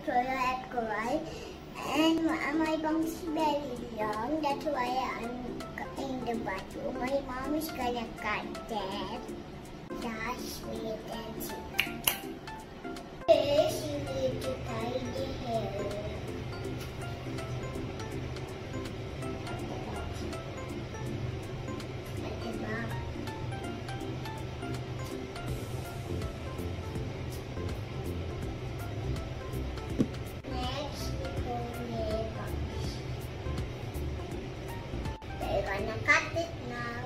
cry, and my bum is very long. That's why I'm in the bathroom. My mom is gonna cut that. That's sweet and sweet. First, you need to tie the hair. At the back. Next, we go nail polish. We're gonna cut it now.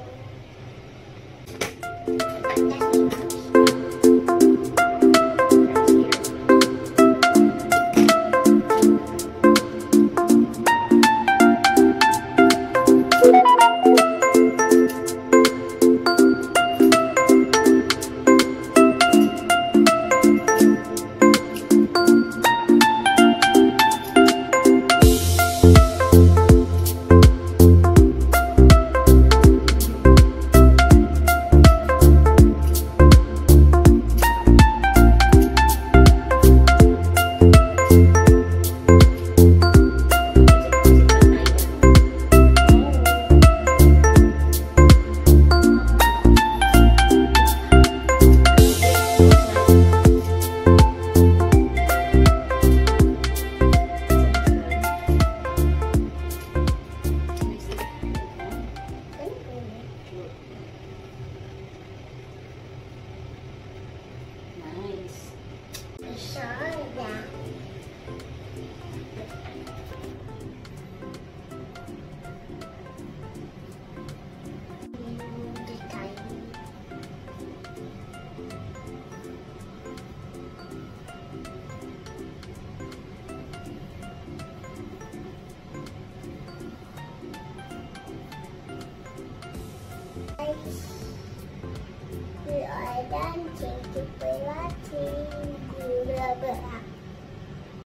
We are dancing to watching.